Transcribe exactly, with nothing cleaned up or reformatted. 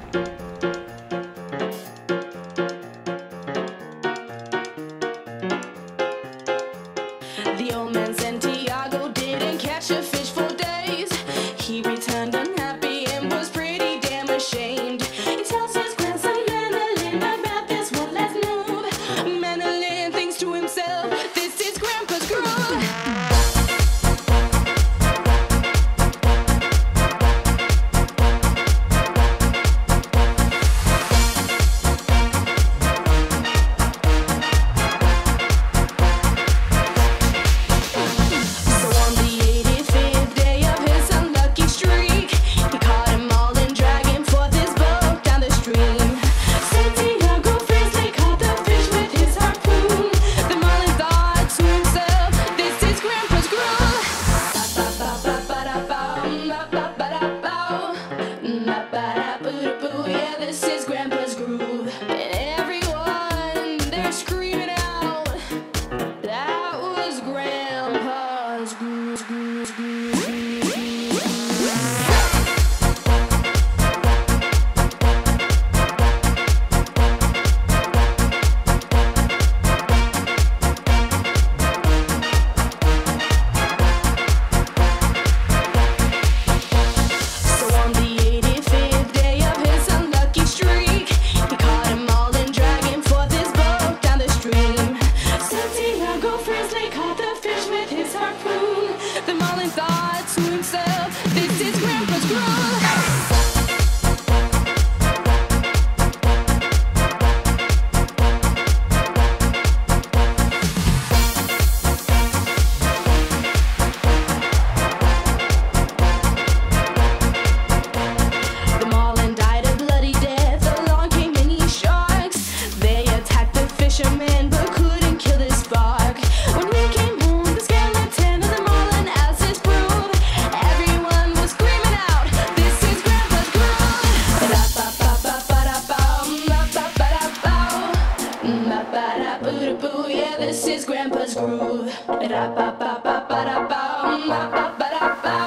The old man Santiago didn't catch a fish for days. He returned unhappy and was pretty damn ashamed. He tells his grandson Manolin about this one last move. Manolin thinks to himself, this is Grandpa's groove. Yeah, this is Grandpa's groove. And everyone, they're screaming out, that was Grandpa's groove, groove, groove, groove, to himself, this is Grandpa's groove. The marlin died a bloody death. Along came many sharks. They attacked the fisherman but couldn't kill the spark. When we came home, the skeleton of the marlin as his proof. Everyone was screaming out, this is Grandpa's groove. Yeah, this is Grandpa's groove.